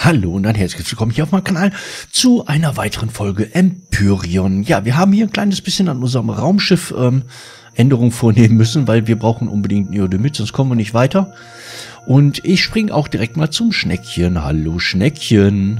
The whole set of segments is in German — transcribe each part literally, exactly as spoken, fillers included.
Hallo und ein herzliches Willkommen hier auf meinem Kanal zu einer weiteren Folge Empyrion. Ja, wir haben hier ein kleines bisschen an unserem Raumschiff ähm, Änderungen vornehmen müssen, weil wir brauchen unbedingt Neodymit, sonst kommen wir nicht weiter. Und ich springe auch direkt mal zum Schneckchen. Hallo Schneckchen.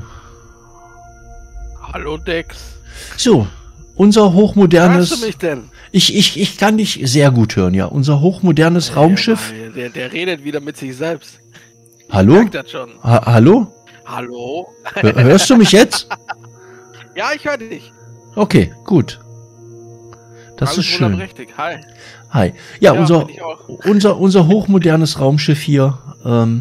Hallo Dex. So, unser hochmodernes... Hörst du mich denn? Ich, ich, ich kann dich sehr gut hören, ja. Unser hochmodernes Raumschiff. Ja, der, der redet wieder mit sich selbst. Hallo? Ich merk das schon. Ha hallo? Hallo? Hör, hörst du mich jetzt? Ja, ich höre dich. Okay, gut. Das Alles ist schön. richtig. Hi. Hi. Ja, Ja, unser, bin ich auch. unser, unser hochmodernes Raumschiff hier ähm,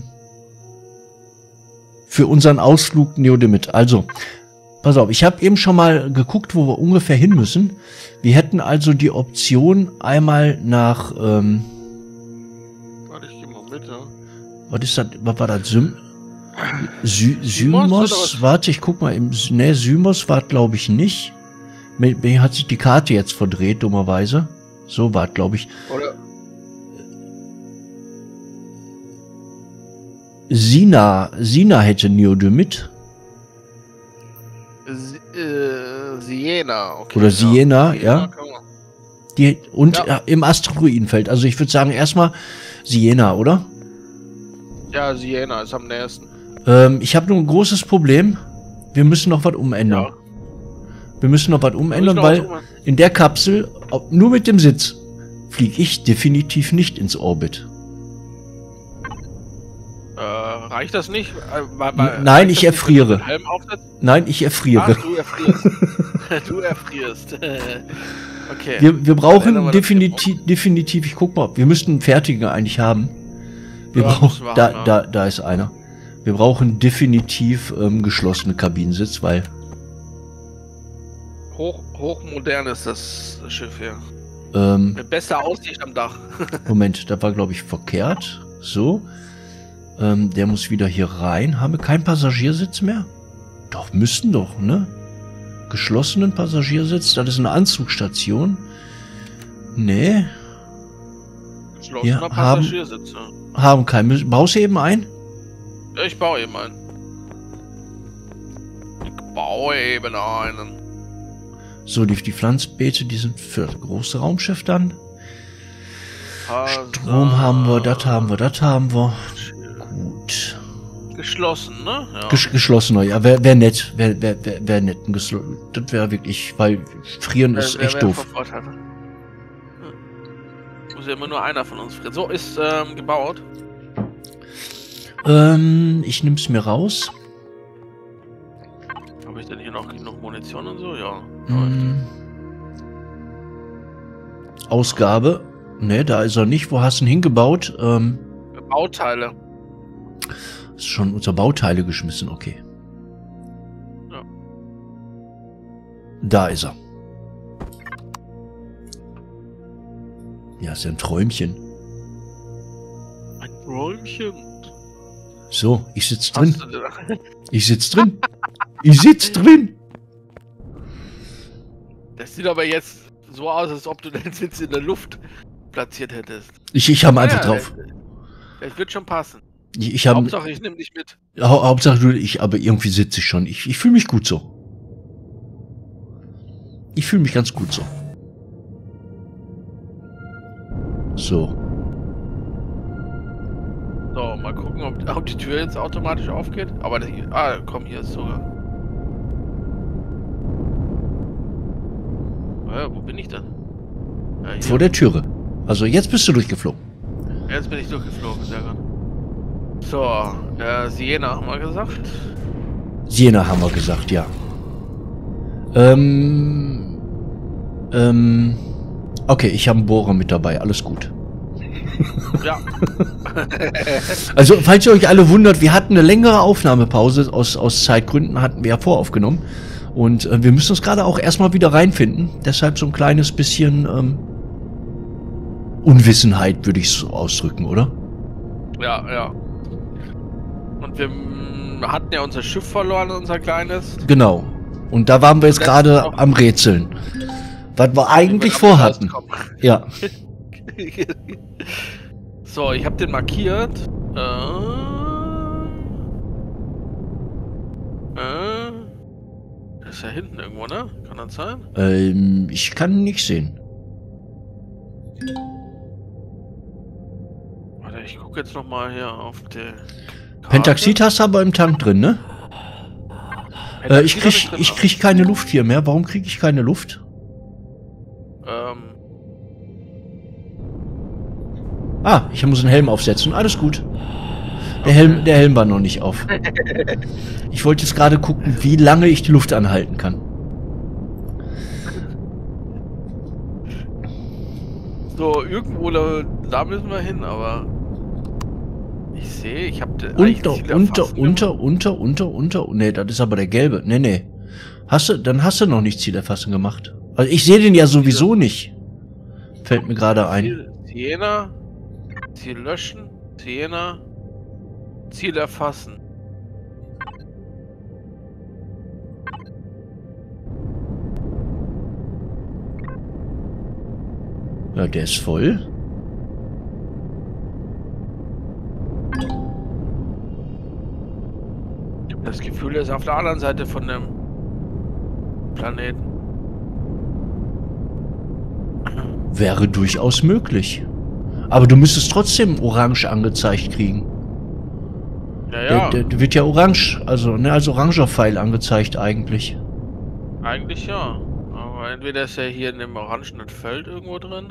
für unseren Ausflug Neodymit. Also, pass auf, ich habe eben schon mal geguckt, wo wir ungefähr hin müssen. Wir hätten also die Option einmal nach, ähm, Warte, ich geh mal mit, ja. was ist das, was war das, Sym Sy Symos oder Symos? was? Warte, ich guck mal, im, ne, Symos war glaube ich nicht. Mir, mir hat sich die Karte jetzt verdreht, dummerweise. So war glaube ich. Oder? Sina, Sina hätte Neodymit. Sie, äh, Siena, okay. Oder Siena, ja. kann man. Die, und Ja. äh, im Asteroidenfeld. Also ich würde sagen, erstmal Siena, oder? Ja, Siena ist am nächsten. Ähm, ich habe nur ein großes Problem. Wir müssen noch was umändern. Ja. Wir müssen noch was umändern, noch weil was umändern? in der Kapsel, ob, nur mit dem Sitz, fliege ich definitiv nicht ins Orbit. Äh, reicht das nicht? Äh, weil, weil, Nein, reicht ich das nicht, wenn du erfriere. den Helm aufsetzt? Nein, ich erfriere. Ach, du erfrierst. Du erfrierst. Okay. Wir, wir Dann brauchen ändern wir das definitiv, definitiv, ich guck mal, wir müssten einen fertigen eigentlich haben. Wir Ja, brauchen, müssen wir da, haben, ja. da, da ist einer. Wir brauchen definitiv ähm, geschlossene Kabinensitz, weil, Hoch, hochmodern ist das Schiff hier. ähm, Mit bester Aussicht am Dach. Moment, das war glaube ich verkehrt. So, ähm, der muss wieder hier rein. Haben wir keinen Passagiersitz mehr? Doch, müssten doch, ne? Geschlossenen Passagiersitz, das ist eine Anzugsstation. Nee, Geschlossener Ja, haben- Passagiersitz. Ja. haben keinen. Müssen- Baust du eben ein? Ja, ich baue eben einen. Ich baue eben einen. So, die, die Pflanzbeete, die sind für das große Raumschiff dann. Strom haben wir, das haben wir, das haben wir. Gut. Geschlossen, ne? Ja. Gesch geschlossener, ja, wäre wär nett. Wäre wär, wär, wär nett. ein geschlo- Das wäre wirklich, weil frieren Wer- ist wer- echt wer doof. von Vorteil. Hm. Muss ja immer nur einer von uns frieren. So, ist ähm, gebaut. Ähm, ich nehm's mir raus. Habe ich denn hier noch genug Munition und so? Ja. Hm. Ausgabe. Ne, da ist er nicht. Wo hast du ihn hingebaut? Ähm, Bauteile. ist schon unter Bauteile geschmissen, okay. Ja. Da ist er. Ja, ist ja ein Träumchen. Ein Räumchen. So, ich sitz drin. Hast du denn? Ich sitz drin. Ich sitz drin. Das sieht aber jetzt so aus, als ob du den Sitz in der Luft platziert hättest. Ich, ich habe einfach Ja, drauf. Das, das wird schon passen. Ich, ich habe Hauptsache, ich nehme dich mit. Hau Hauptsache du, ich, aber irgendwie sitze ich schon. Ich, ich fühle mich gut so. Ich fühle mich ganz gut so. So. So, mal gucken, ob, ob die Tür jetzt automatisch aufgeht. Aber die, ah, komm, hier ist sogar. Äh, wo bin ich denn? Ja, hier. Vor der Türe. Also jetzt bist du durchgeflogen. Jetzt bin ich durchgeflogen, sehr gut. So, äh, Siena haben wir gesagt. Siena haben wir gesagt, ja. Ähm. Ähm. Okay, ich habe einen Bohrer mit dabei. Alles gut. Ja. Also, falls ihr euch alle wundert, wir hatten eine längere Aufnahmepause. Aus, aus Zeitgründen hatten wir ja voraufgenommen. Und äh, wir müssen uns gerade auch erstmal wieder reinfinden. Deshalb so ein kleines bisschen ähm, Unwissenheit, würde ich so ausdrücken, oder? Ja, ja. Und wir mm, hatten ja unser Schiff verloren, unser kleines. Genau. Und da waren wir jetzt Das gerade ist noch- am Rätseln. Was wir eigentlich Wie wir damit vorhatten. rauskommen. Ja. So, ich habe den markiert. Äh, ist ja hinten irgendwo, ne? Kann das sein? Ähm, ich kann nicht sehen. Warte, ich gucke jetzt nochmal hier auf die Karte. Pentaxid hast du aber im Tank drin, ne? Äh, ich krieg, ich krieg keine Luft hier mehr. Warum kriege ich keine Luft? Ähm. Ah, ich muss einen Helm aufsetzen. Alles gut. Der Helm, der Helm war noch nicht auf. Ich wollte jetzt gerade gucken, wie lange ich die Luft anhalten kann. So, irgendwo da, da müssen wir hin, aber ich sehe, ich habe unter, unter, unter, unter, unter, unter. Nee, das ist aber der gelbe. Nee, nee. Hast du, dann hast du noch nicht Zielerfassen gemacht. Also ich sehe den ja sowieso nicht. Fällt mir gerade ein. Ziel, Siena, Ziel löschen, Siena, Ziel erfassen. Ja, der ist voll. Ich habe das Gefühl, er ist auf der anderen Seite von dem Planeten. Wäre durchaus möglich. Aber du müsstest trotzdem orange angezeigt kriegen. Ja, ja. Der, der wird ja orange, also ne, als oranger Pfeil angezeigt eigentlich. Eigentlich ja. Aber entweder ist er hier in dem orangenen Feld irgendwo drin.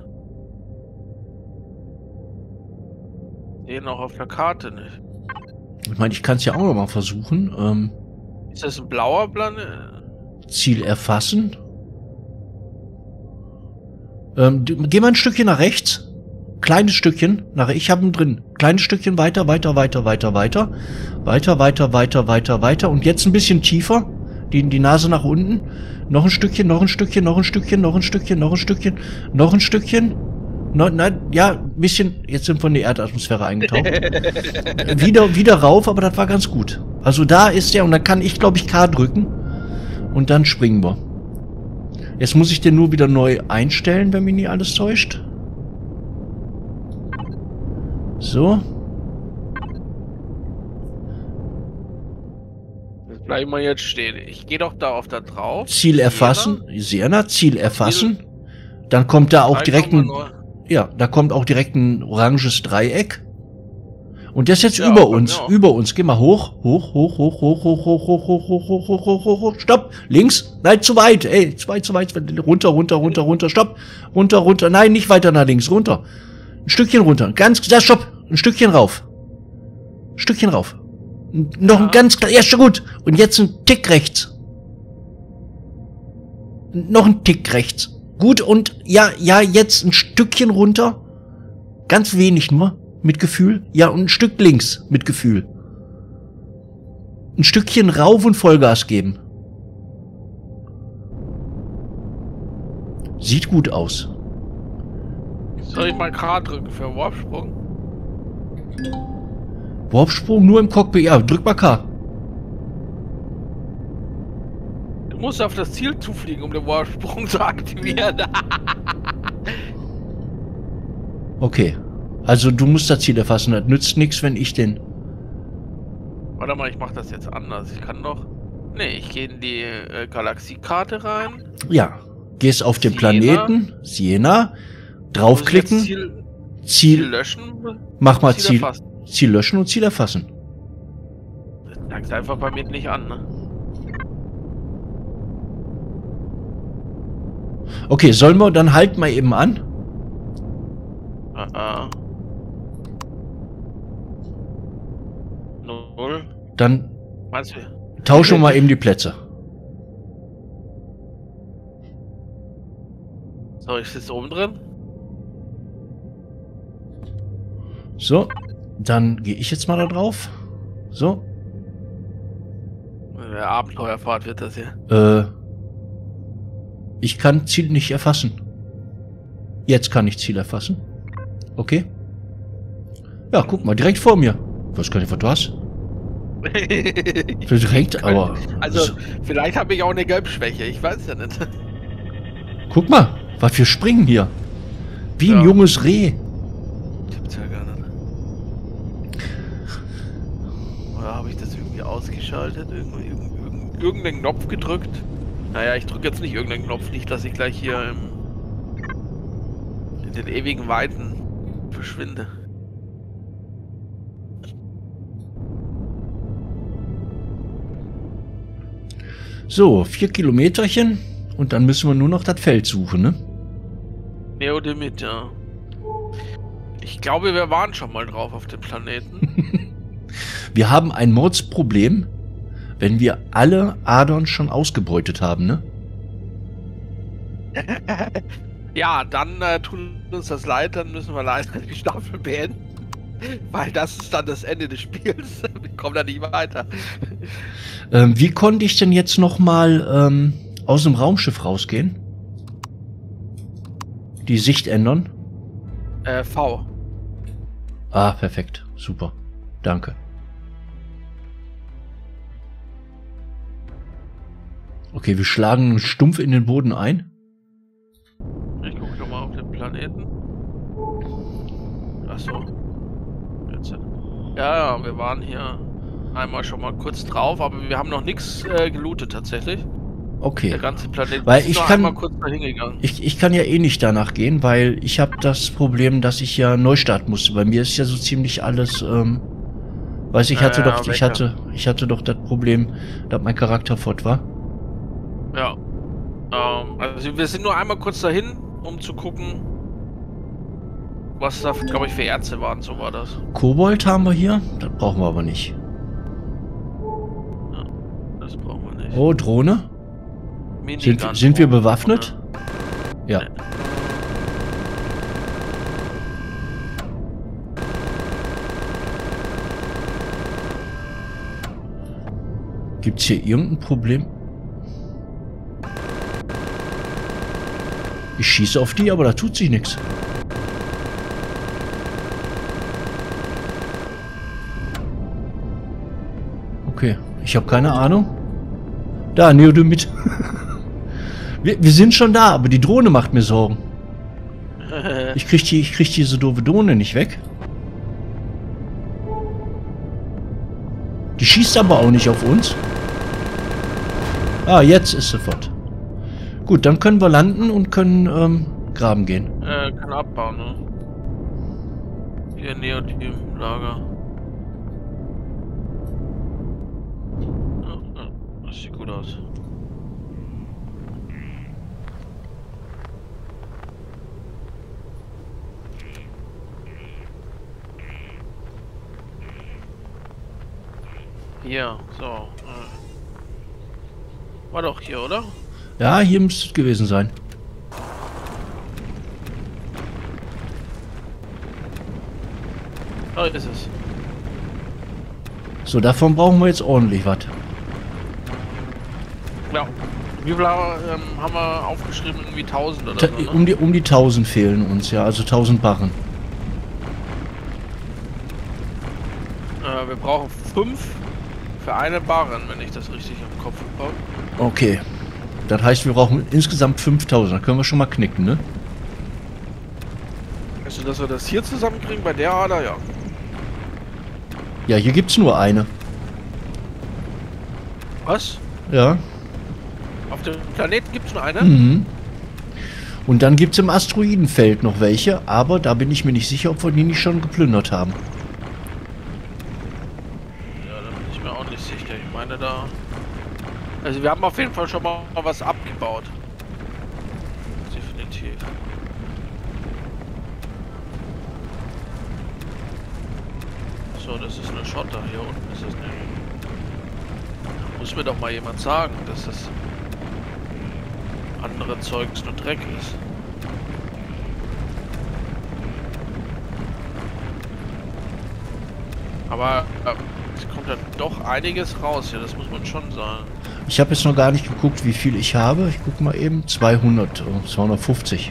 Den auch auf der Karte nicht. Ich meine, ich kann es ja auch noch mal versuchen. Ähm, ist das ein blauer Planet? Ziel erfassen. Ähm, geh mal ein Stückchen nach rechts. Kleines Stückchen. Nach, ich habe ihn drin. Kleines Stückchen weiter, weiter, weiter, weiter, weiter. Weiter, weiter, weiter, weiter, weiter. Und jetzt ein bisschen tiefer. Die, die Nase nach unten. Noch ein Stückchen, noch ein Stückchen, noch ein Stückchen, noch ein Stückchen, noch ein Stückchen, noch ein Stückchen. No, nein, ja, ein bisschen. Jetzt sind wir in die Erdatmosphäre eingetaucht. wieder, wieder rauf, aber das war ganz gut. Also da ist er und dann kann ich, glaube ich, K drücken. Und dann springen wir. Jetzt muss ich den nur wieder neu einstellen, wenn mich nicht alles täuscht. So. Jetzt bleiben wir jetzt stehen. Ich gehe doch da auf da drauf. Ziel erfassen. Siena, Ziel erfassen. Dann kommt da auch direkt ein... Ja, da kommt auch direkt ein oranges Dreieck. Und das jetzt ja, über uns, über uns. Geh mal hoch, hoch, hoch, hoch, hoch, hoch, hoch, hoch, hoch, hoch, hoch, hoch, hoch, hoch, hoch, stopp, links, nein, zu weit, ey, zu weit, zu weit, runter, runter, runter, runter, stopp, runter, runter, nein, nicht weiter nach links, runter, ein Stückchen runter, ganz, ja, stopp, ein Stückchen rauf, ein Stückchen rauf, noch ein ganz, ja, schon gut, und jetzt ein Tick rechts, noch ein Tick rechts, gut, und ja, ja, jetzt ein Stückchen runter, ganz wenig nur, mit Gefühl. Ja, und ein Stück links mit Gefühl. Ein Stückchen rauf und Vollgas geben. Sieht gut aus. Soll ich mal K drücken für Warpsprung? Warpsprung nur im Cockpit. Ja, drück mal K. Du musst auf das Ziel zufliegen, um den Warpsprung zu aktivieren. Okay. Also du musst das Ziel erfassen, das nützt nichts, wenn ich den... Warte mal, ich mach das jetzt anders. Ich kann doch... Nee, ich gehe in die äh, Galaxiekarte rein. Ja, gehst auf den Siena. Planeten, Siena, draufklicken, Ziel, Ziel, Ziel löschen, mach mal Ziel Ziel, erfassen. Ziel löschen und Ziel erfassen. Das zeigt einfach bei mir nicht an, ne? Okay, sollen wir, dann halt mal eben an. Ah, ah. Null. Dann Meinst du? tauschen wir mal eben die Plätze. So, ich sitze oben drin. So, dann gehe ich jetzt mal da drauf. So. Eine Abenteuerfahrt wird das hier. Äh, ich kann Ziel nicht erfassen. Jetzt kann ich Ziel erfassen. Okay. Ja, guck mal, direkt vor mir. Ich weiß gar nicht, was du hast. Direkt, aber... Also, vielleicht habe ich auch eine Gelbschwäche, ich weiß ja nicht. Guck mal, was wir springen hier. Wie ein Ja. junges Reh. Gibt's ja gar nicht. Oder habe ich das irgendwie ausgeschaltet? Irgend, irgend, irgendeinen Knopf gedrückt? Naja, ich drücke jetzt nicht irgendeinen Knopf, nicht, dass ich gleich hier im, in den ewigen Weiten verschwinde. So, vier Kilometerchen und dann müssen wir nur noch das Feld suchen, ne? Neodimit, ja. Ich glaube, wir waren schon mal drauf auf dem Planeten. Wir haben ein Mordsproblem, wenn wir alle Adern schon ausgebeutet haben, ne? Ja, dann äh, tut uns das leid, dann müssen wir leider die Staffel beenden. Weil das ist dann das Ende des Spiels. Wir kommen da nicht weiter. Ähm, wie konnte ich denn jetzt nochmal ähm, aus dem Raumschiff rausgehen? Die Sicht ändern? Äh, V. Ah, perfekt. Super. Danke. Okay, wir schlagen stumpf in den Boden ein. Ich gucke nochmal auf den Planeten. Achso. Jetzt. Ja, ja, wir waren hier einmal schon mal kurz drauf, aber wir haben noch nichts äh, gelootet tatsächlich. Okay. Der ganze Planet Weil ist ich nur kann, einmal kurz dahin gegangen. ich, ich kann ja eh nicht danach gehen, weil ich habe das Problem, dass ich ja neu starten musste. Bei mir ist ja so ziemlich alles, ähm, weiß ich hatte Äh, doch, ich welcher? hatte, ich hatte doch das Problem, dass mein Charakter fort war. Ja. Ähm, also wir sind nur einmal kurz dahin, um zu gucken, was da, glaube ich, für Ärzte waren. So war das. Kobold haben wir hier, das brauchen wir aber nicht. Ja, das brauchen wir nicht. Oh, Drohne. Minigun Sind, sind wir bewaffnet? Drohne. Ja. Nee. Gibt's hier irgendein Problem? Ich schieße auf die, aber da tut sich nichts. Okay, ich habe keine Ahnung. Da, Neodymit. wir, wir sind schon da, aber die Drohne macht mir Sorgen. Ich krieg, die, ich krieg diese doofe Drohne nicht weg. Die schießt aber auch nicht auf uns. Ah, jetzt ist sie fort. Gut, dann können wir landen und können ähm, graben gehen. Äh, kann abbauen, ne? Hier Neodym-Lager. Ja, ja, das sieht gut aus. Hier, so. Äh. War doch hier, oder? Ja, hier müsste es gewesen sein. Da ist es. So, davon brauchen wir jetzt ordentlich was. Ja. Wie viel ähm, haben wir aufgeschrieben? Irgendwie tausend oder Ta so, ne? um, die, um die tausend fehlen uns, ja, also tausend Barren. Äh, wir brauchen fünf für eine Barren, wenn ich das richtig im Kopf habe. Okay. Das heißt, wir brauchen insgesamt fünftausend. Da können wir schon mal knicken, ne? Also, dass wir das hier zusammenkriegen bei der Ader, ja. Ja, hier gibt's nur eine. Was? Ja. Auf dem Planeten gibt es nur eine? Mhm. Und dann gibt's im Asteroidenfeld noch welche, aber da bin ich mir nicht sicher, ob wir die nicht schon geplündert haben. Ja, da bin ich mir auch nicht sicher. Ich meine da... Also wir haben auf jeden Fall schon mal was abgebaut. Definitiv. So, das ist eine Schotter. Hier unten ist es nicht. Muss mir doch mal jemand sagen, dass das andere Zeugs nur Dreck ist. Aber äh, es kommt ja doch einiges raus hier, das muss man schon sagen. Ich habe jetzt noch gar nicht geguckt, wie viel ich habe. Ich guck mal eben. zweihundert, oh, zweihundertfünfzig.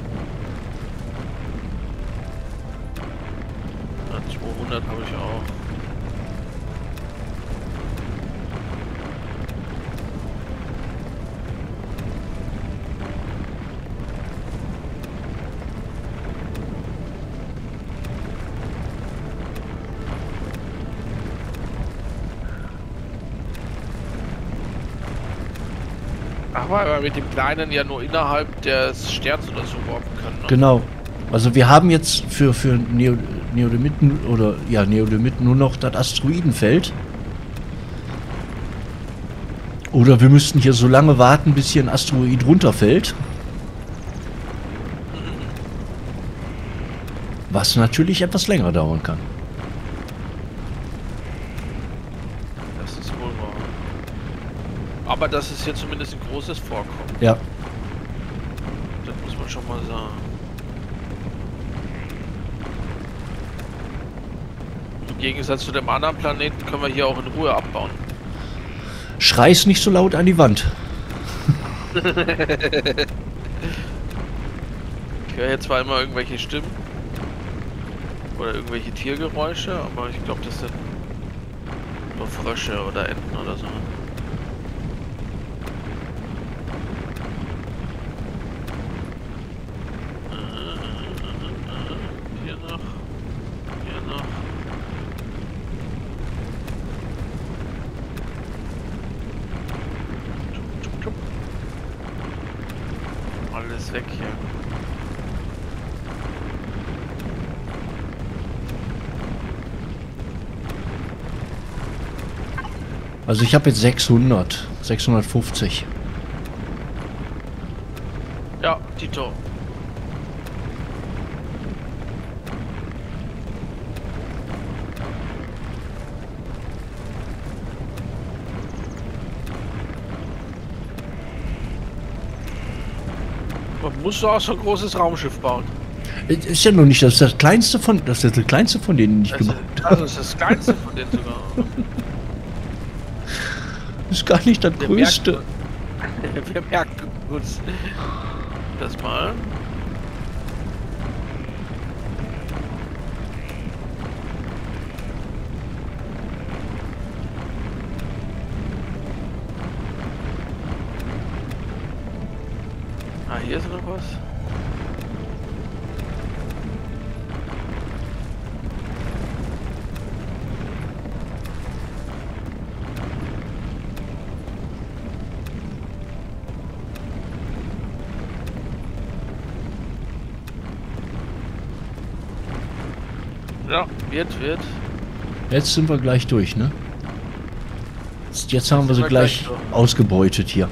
Ja, zweihundert habe ich auch. Ach, weil wir mit dem Kleinen ja nur innerhalb des Sterns oder so warpen können. Ne? Genau. Also wir haben jetzt für, für Neo, Neodymiten oder ja Neodymiten nur noch das Asteroidenfeld. Oder wir müssten hier so lange warten, bis hier ein Asteroid runterfällt. Was natürlich etwas länger dauern kann. Das ist wohl wahr. Aber das ist hier zumindest ein großes Vorkommen. Ja. Das muss man schon mal sagen. Im Gegensatz zu dem anderen Planeten können wir hier auch in Ruhe abbauen. Schrei's nicht so laut an die Wand. Ich höre jetzt zwar immer irgendwelche Stimmen oder irgendwelche Tiergeräusche, aber ich glaube, das sind nur Frösche oder Enten oder so. Hier noch. Hier noch. Alles weg hier. Also ich habe jetzt sechshundert, sechshundertfünfzig. Ja, Tito. Man muss doch auch so ein großes Raumschiff bauen. Ist ja noch nicht das, das kleinste von das ist das kleinste von denen, die ich Also, gemacht habe. also ist das kleinste von denen sogar. Ist gar nicht das Wir größte. merken, wir merken uns das mal. Ah, hier ist noch was. Ja, wird, wird. Jetzt sind wir gleich durch, ne? Jetzt, jetzt haben wir sie wir gleich gleich durch. ausgebeutet hier.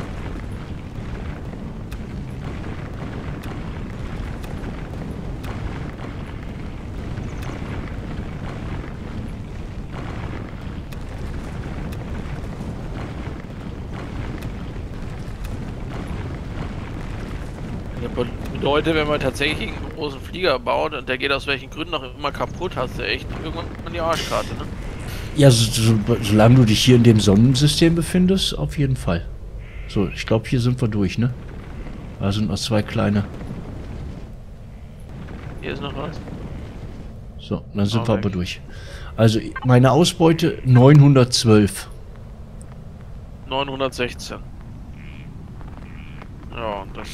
Ja, bedeutet, wenn man tatsächlich einen großen Flieger baut und der geht aus welchen Gründen auch immer kaputt, hast du echt irgendwann die Arschkarte, ne? Ja, so, so, solange du dich hier in dem Sonnensystem befindest, auf jeden Fall. So, ich glaube, hier sind wir durch, ne? Da sind noch zwei kleine. Hier ist noch was. So, dann sind Oh, wir aber weg. durch. Also, meine Ausbeute neunhundertzwölf. neunhundertsechzehn. Ja, das...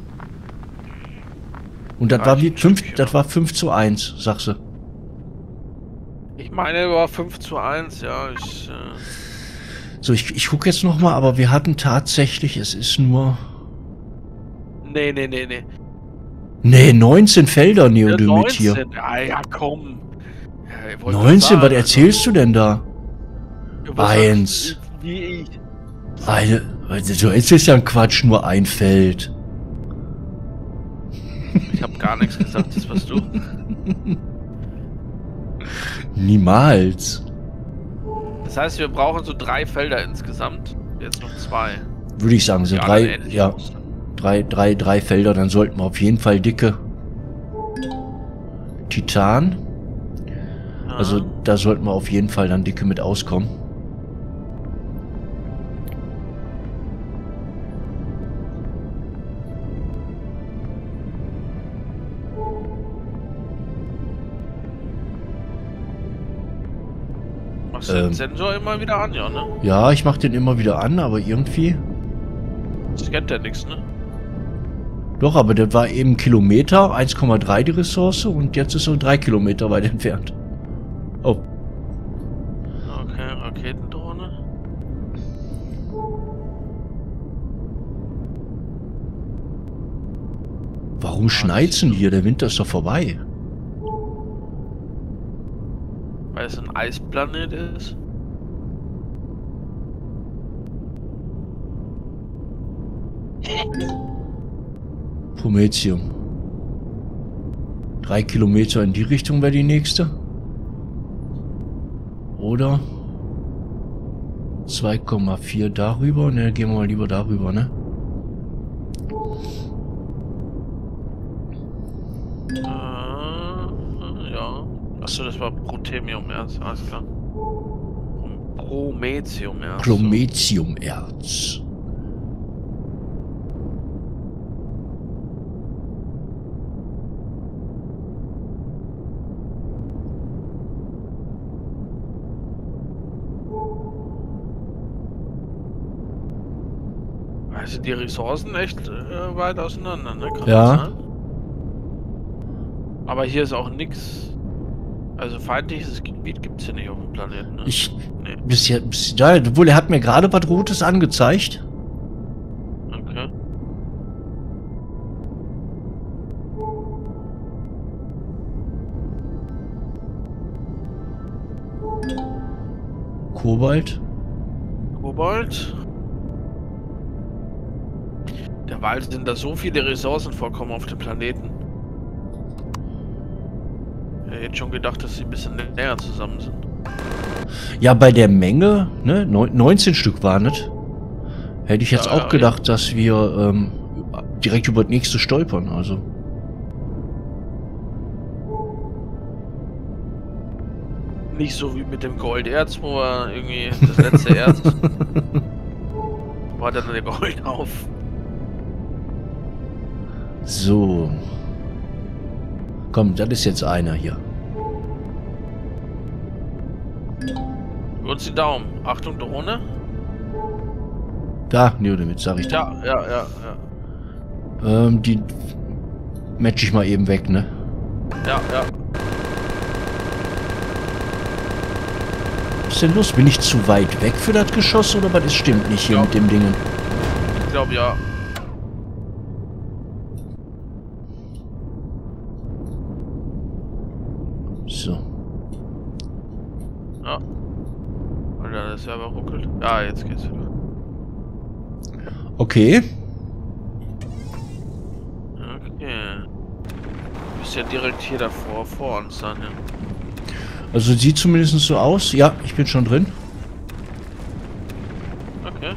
Und das war wie Reicht fünf, Stückchen, das ja. war fünf zu eins, sagst du. Ich meine, war fünf zu eins, ja, ich... Äh, So, ich, ich gucke jetzt nochmal, aber wir hatten tatsächlich, es ist nur... nee, nee, nee, nee. Nee, neunzehn Felder Ja, Neodymit hier. neunzehn. Ah, ja, komm. Ja, ich wollte neunzehn, sagen, was erzählst du denn da? also, was Eins. sagst du, Wie ich. Eine, also, jetzt ist ja ein Quatsch, nur ein Feld. Ich habe gar nichts gesagt, das warst du. Niemals. Das heißt, wir brauchen so drei Felder insgesamt. Jetzt noch zwei. Würde ich sagen, sind Die drei, anderen ähnlich ja, aus. drei, drei, drei Felder, dann sollten wir auf jeden Fall dicke Titan. Also Ja. da sollten wir auf jeden Fall dann dicke mit auskommen. Machst du den ähm. Sensor immer wieder an, ja, ne? Ja, ich mache den immer wieder an, aber irgendwie... Scannt der nichts, ne? Doch, aber das war eben Kilometer, eins Komma drei die Ressource und jetzt ist er drei Kilometer weit entfernt. Oh, Okay, Raketendrohne. Warum schneit's denn hier? Der Winter ist doch vorbei. Weil es ein Eisplanet ist. Prometheum. Drei Kilometer in die Richtung wäre die nächste. Oder zwei Komma vier darüber. Ne, gehen wir mal lieber darüber, ne? Äh, ja. Achso, das war Prothemium-Erz, alles klar. Promethium-Erz. Promethium-Erz. Also die Ressourcen echt äh, weit auseinander, ne? Kann Ja. das sein? Aber hier ist auch nichts. Also feindliches Gebiet gibt es hier nicht auf dem Planeten, ne? Ich. Nee. Bis jetzt. Bis, ja, obwohl er hat mir gerade was Rotes angezeigt. Okay. Kobalt. Kobalt. Derweil sind da so viele Ressourcen vorkommen auf dem Planeten. Ich hätte schon gedacht, dass sie ein bisschen näher zusammen sind. Ja, bei der Menge, ne, neun, neunzehn Stück waren es. Hätte ich jetzt Ja, auch ja, gedacht, dass wir ähm, direkt über das nächste stolpern, also. Nicht so wie mit dem Golderz, wo er irgendwie das letzte Erz war dann der Gold auf. So. Komm, das ist jetzt einer hier. Kurz die Daumen. Achtung, Drohne. Da, nee, damit sag ich da. Ja, ja, ja, ja. Ähm, die match ich mal eben weg, ne? Ja, ja. Was ist denn los? Bin ich zu weit weg für das Geschoss oder was? Das stimmt nicht hier Ja. mit dem Dingen. Ich glaube ja. So. Ja. Alter, der Server ruckelt. Ja, jetzt geht's wieder. Okay. Okay. Du bist ja direkt hier davor, vor uns dann, ja. Also sieht zumindest so aus. Ja, ich bin schon drin. Okay.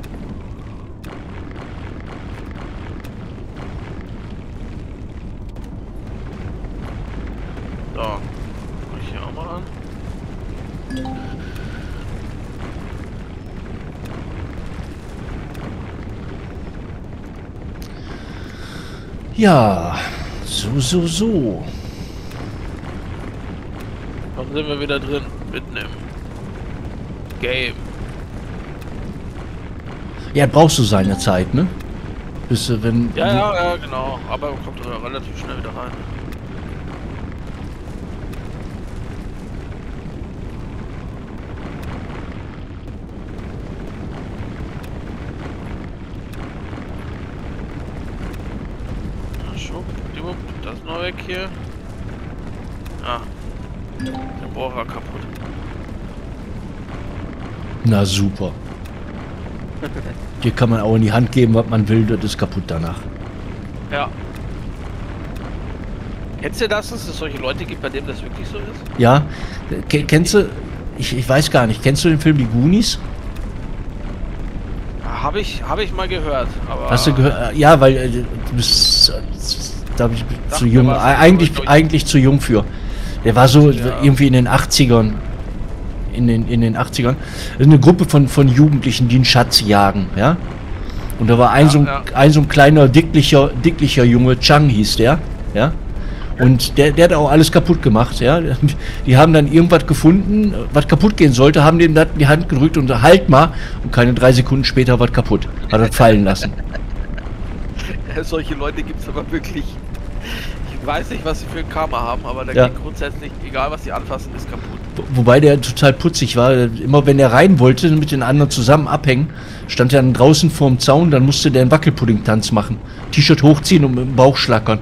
So. Mach ich hier auch mal an. Ja. So, so, so. Dann sind wir wieder drin. Mitten im Game. Ja, brauchst du seine Zeit, ne? Bis du, wenn. Ja, ja, ja, genau. Aber man kommt da relativ schnell wieder rein. Na, Schub, Schub, das ist noch weg hier. Ah, der Bohrer kaputt. Na super. Dir kann man auch in die Hand geben, was man will, das ist kaputt danach. Ja. Kennst du das, dass es solche Leute gibt, bei denen das wirklich so ist? Ja, ke- kennst du, ich, ich weiß gar nicht, kennst du den Film Die Goonies? Habe ich, habe ich mal gehört, aber... Hast du gehört? Ja, weil äh, du bist, äh, da bin ich Sag zu mir jung, was, äh, eigentlich, aber ich- eigentlich zu jung für. Der war so Ja. irgendwie in den achtzigern. In den, in den achtzigern. Das ist eine Gruppe von, von Jugendlichen, die einen Schatz jagen, ja. Und da war ein, Ja, so, ein, ja. ein so ein kleiner, dicklicher, dicklicher Junge, Chang hieß der, ja. Und der, der hat auch alles kaputt gemacht, ja. Die haben dann irgendwas gefunden, was kaputt gehen sollte, haben dem das in die Hand gedrückt und halt mal, und keine drei Sekunden später war kaputt. Hat er fallen lassen. Solche Leute gibt es aber wirklich. Ich weiß nicht, was sie für ein Karma haben, aber da Ja. geht grundsätzlich, egal was sie anfassen, ist kaputt. Wobei der total putzig war. Immer wenn er rein wollte, mit den anderen zusammen abhängen, stand er dann draußen vorm Zaun, dann musste der einen Wackelpudding-Tanz machen. T-Shirt hochziehen und mit dem Bauch schlackern.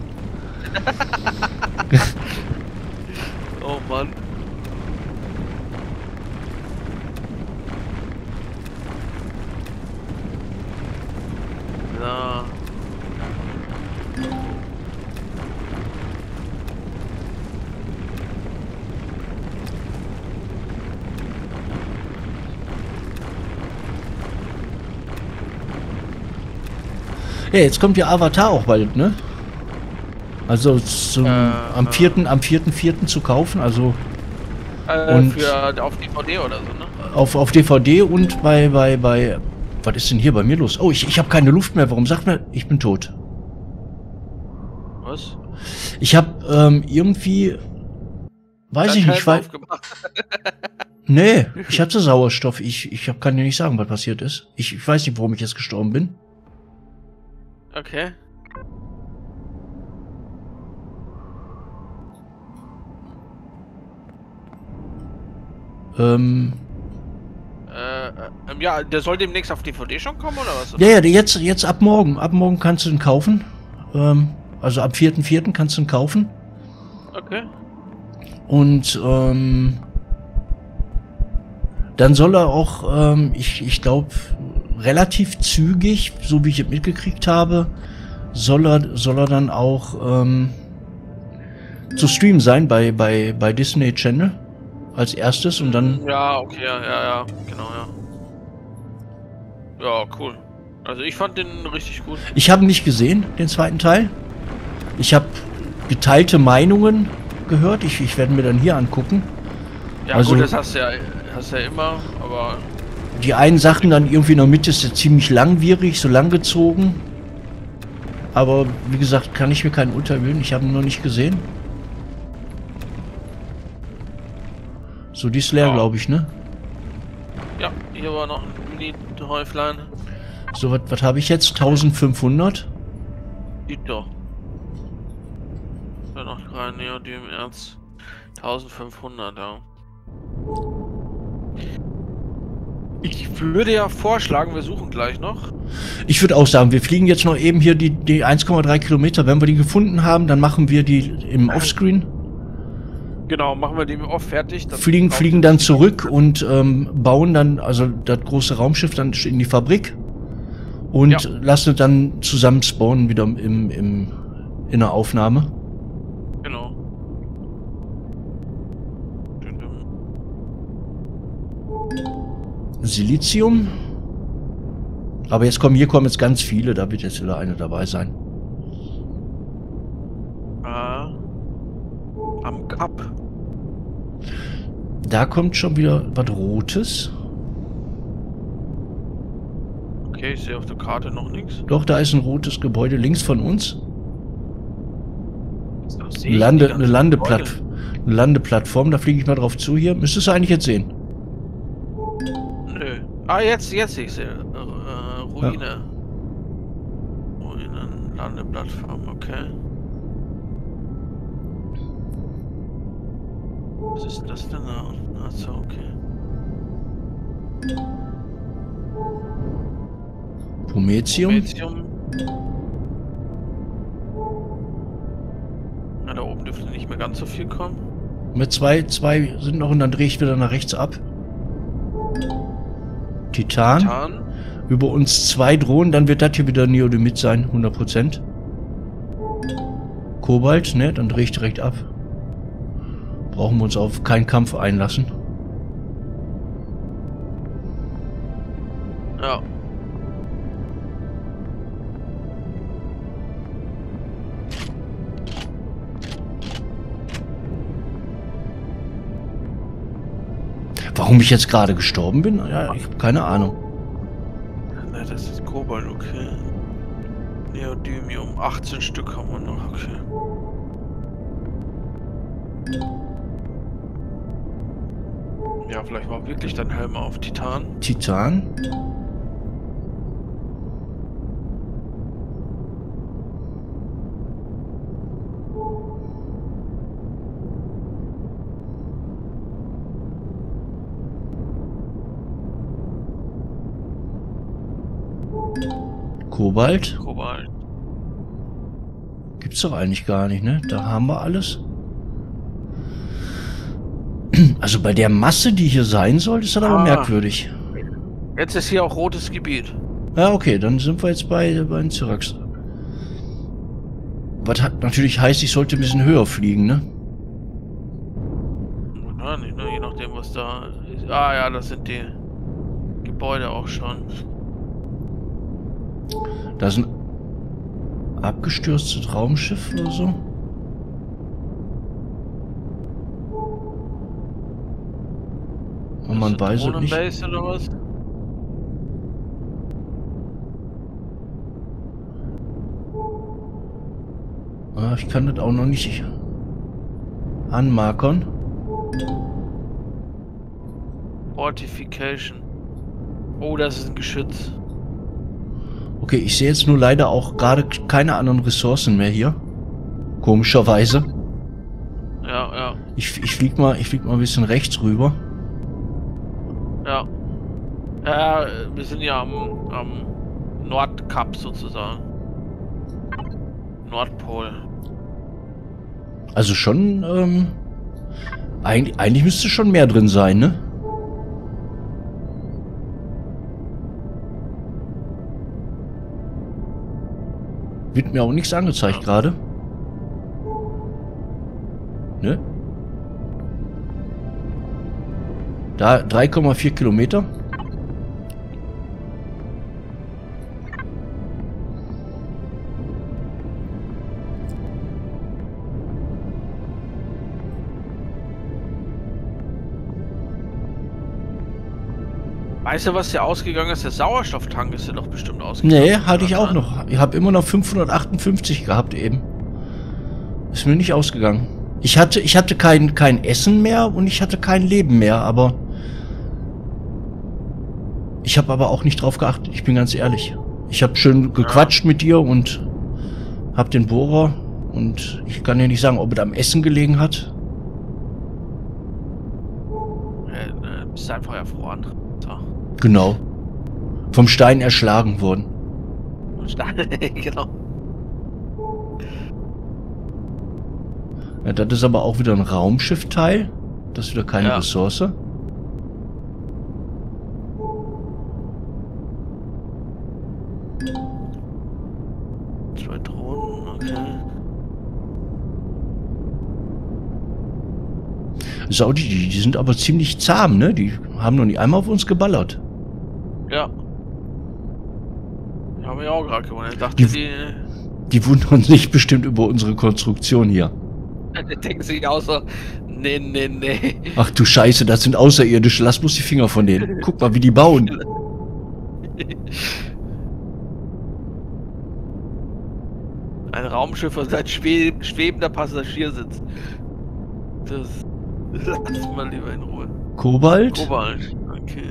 Oh Mann. Ja. Ja, jetzt kommt ja Avatar auch bald, ne? Also zum, Äh, am vierten am vierten vierten zu kaufen, also Äh, Und- für auf D V D oder so, ne? auf, auf D V D und bei, bei, bei, was ist denn hier bei mir los? Oh, ich, ich habe keine Luft mehr, warum sagt man, ich bin tot? Was? Ich habe ähm, irgendwie, weiß ich nicht, weil, Aufgemacht. nee, ich hatte Sauerstoff, ich, ich hab, kann dir nicht sagen, was passiert ist. Ich, ich weiß nicht, warum ich jetzt gestorben bin. Okay. Ähm, Äh, ähm, ja, der soll demnächst auf D V D schon kommen, oder was? ja, ja, jetzt, jetzt ab morgen, ab morgen kannst du ihn kaufen. Ähm, also ab vierten vierten kannst du ihn kaufen. Okay. Und ähm, dann soll er auch, ähm, ich, ich glaube, relativ zügig, so wie ich es mitgekriegt habe, soll er, soll er dann auch ähm, zu streamen sein bei, bei, bei Disney Channel als erstes und dann, Ja, okay, ja, ja, ja, genau, ja. Ja, cool. Also ich fand den richtig gut. ich habe ihn nicht gesehen, den zweiten Teil. Ich habe geteilte Meinungen gehört, ich, ich werde mir dann hier angucken. Ja, Also- gut, das hast du ja, hast du ja immer, aber Die einen sagten dann irgendwie in der Mitte ist er ziemlich langwierig, so langgezogen. Aber wie gesagt, kann ich mir keinen unterwählen. Ich habe ihn noch nicht gesehen. So, die ist leer, Ja. glaube ich, ne? ja, hier war noch ein Mini-Häuflein. So, was was habe ich jetzt? eintausendfünfhundert? Sieht doch. Dann noch drei Neodym-Erz. eintausendfünfhundert, ja. Ich würde ja vorschlagen, wir suchen gleich noch. Ich würde auch sagen, wir fliegen jetzt noch eben hier die, die eins Komma drei Kilometer. Wenn wir die gefunden haben, dann machen wir die im Offscreen. Genau, machen wir die oft fertig. Dann Fliegen, braucht fliegen ihr dann die- zurück und ähm, bauen dann, also das große Raumschiff dann in die Fabrik. Und Ja. lassen es dann zusammen spawnen wieder im, im, in der Aufnahme. Genau. Dün, dün. Silizium. Aber jetzt kommen, hier kommen jetzt ganz viele, da wird jetzt wieder eine dabei sein. Ah. Am Kap. Da kommt schon wieder was Rotes. Okay, ich sehe auf der Karte noch nichts. Doch, da ist ein rotes Gebäude links von uns. Da sehe Eine, ich Lande, die eine, ganzen Landeplatt, Gebäude. eine Landeplattform, da fliege ich mal drauf zu hier. Müsstest du eigentlich jetzt sehen. Nö. Ah, jetzt, jetzt sehe ich sie. Äh, äh, Ruine. Ruinen, Landeplattform, okay. Was ist das denn da unten? Achso, okay. Prometheum. Medium. Na, da oben dürfte nicht mehr ganz so viel kommen. Mit zwei, zwei sind noch und dann drehe ich wieder nach rechts ab. Titan. Titan. Über uns zwei Drohnen, dann wird das hier wieder Neodymit sein, hundert Prozent. Kobalt, ne, dann drehe ich direkt ab. Brauchen wir uns auf keinen Kampf einlassen. Ja. Warum ich jetzt gerade gestorben bin? Ja, ich habe keine Ahnung. Ne, das ist Kobalt, okay. Neodymium, achtzehn Stück haben wir noch, okay. Ja, vielleicht war wirklich dein Helm auf Titan. Titan. Kobalt. Kobalt. Gibt's doch eigentlich gar nicht, ne? Da haben wir alles. Also bei der Masse, die hier sein soll, ist das aber Ah. merkwürdig. Jetzt ist hier auch rotes Gebiet. Ja, okay, dann sind wir jetzt bei, bei den Cyrax. Was hat natürlich heißt, ich sollte ein bisschen höher fliegen, ne? Ja, nicht, ne? Je nachdem, was da ist. Ah ja, das sind die Gebäude auch schon. Da ist ein abgestürztes Raumschiff oder so. Und man weiß es nicht. Drohnenbase oder was? Ah, ich kann das auch noch nicht anmarkern. Fortification. Oh, das ist ein Geschütz. Okay, ich sehe jetzt nur leider auch gerade keine anderen Ressourcen mehr hier. Komischerweise. Ja, ja, Ich, ich flieg mal, ich flieg mal ein bisschen rechts rüber. ja. Ja, wir sind ja am, am Nordkap sozusagen. Nordpol. Also schon, ähm, eigentlich, eigentlich müsste schon mehr drin sein, ne? Wird mir auch nichts angezeigt Ja. gerade. Ne? Da drei Komma vier Kilometer. Weißt du, was hier ausgegangen ist? Der Sauerstofftank ist ja doch bestimmt ausgegangen. Nee, hatte ich auch noch. Ich habe immer noch fünfhundertachtundfünfzig gehabt eben. Ist mir nicht ausgegangen. Ich hatte, ich hatte kein, kein Essen mehr und ich hatte kein Leben mehr, aber ich habe aber auch nicht drauf geachtet. Ich bin ganz ehrlich. Ich habe schön gequatscht mit dir und hab den Bohrer und ich kann dir nicht sagen, ob es am Essen gelegen hat. Äh, äh, bist einfach erfroren. So. Genau. Vom Stein erschlagen worden. Genau. Ja, das ist aber auch wieder ein Raumschiffteil. Das ist wieder keine Ja. Ressource. Zwei Drohnen, okay. Saudi, die, die sind aber ziemlich zahm, ne? Die haben noch nie einmal auf uns geballert. Ja. Die haben wir auch gerade gewonnen. Ich dachte, Die- die, Die wundern sich bestimmt über unsere Konstruktion hier. die denken sich auch so, nee, nee, nee. Ach du Scheiße, das sind Außerirdische. Lass bloß die Finger von denen. Guck mal, wie die bauen. Ein Raumschiff, was ein schwe schwebender Passagiersitz. Das lass mal lieber in Ruhe. Kobalt? Kobalt, okay.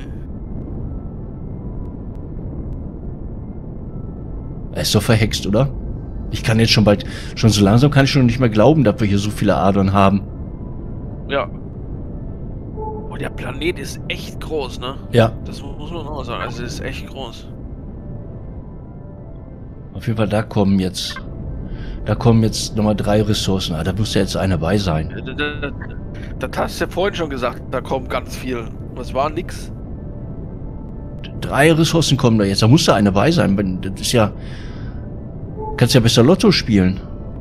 Er ist doch verhext, oder? Ich kann jetzt schon bald, schon so langsam kann ich schon nicht mehr glauben, dass wir hier so viele Adern haben. Ja. Oh, der Planet ist echt groß, ne? Ja, Das muss man auch sagen. Also, das ist echt groß. auf jeden Fall, da kommen jetzt, da kommen jetzt nochmal drei Ressourcen. Ah, da muss ja jetzt einer bei sein. Das, das, das hast du ja vorhin schon gesagt, da kommt ganz viel. Das war nix. Drei Ressourcen kommen da jetzt. Da muss da einer bei sein. Wenn- Das ist ja, kannst ja besser Lotto spielen.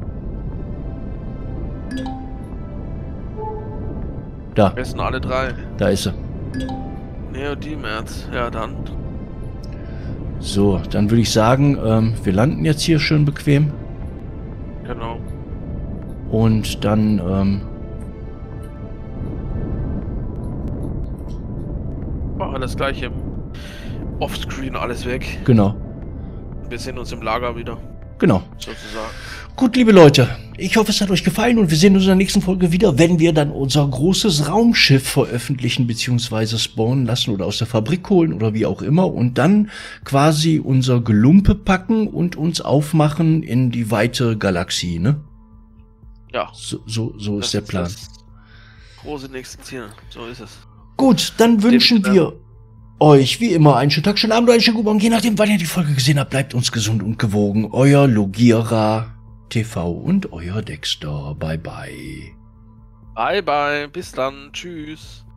Da, Besten alle drei. da ist sie. Neodymerz. Ja, dann. So, dann würde ich sagen, ähm, wir landen jetzt hier schön bequem. Genau. Und dann, ähm, Machen wir das gleiche. Offscreen alles weg. genau, Wir sehen uns im Lager wieder, genau. sozusagen. Gut, liebe Leute, ich hoffe, es hat euch gefallen und wir sehen uns in der nächsten Folge wieder, wenn wir dann unser großes Raumschiff veröffentlichen bzw. spawnen lassen oder aus der Fabrik holen oder wie auch immer und dann quasi unser Gelumpe packen und uns aufmachen in die weite Galaxie, ne? Ja. So, so, so das ist der Plan. Das große nächste Ziel. So ist es. Gut, dann wünschen Dem- wir euch wie immer einen schönen Tag, schönen Abend oder einen schönen guten Morgen. Je nachdem, wann ihr die Folge gesehen habt, bleibt uns gesund und gewogen. Euer Logira T V und euer Dexter. Bye, bye. Bye, bye. Bis dann. Tschüss.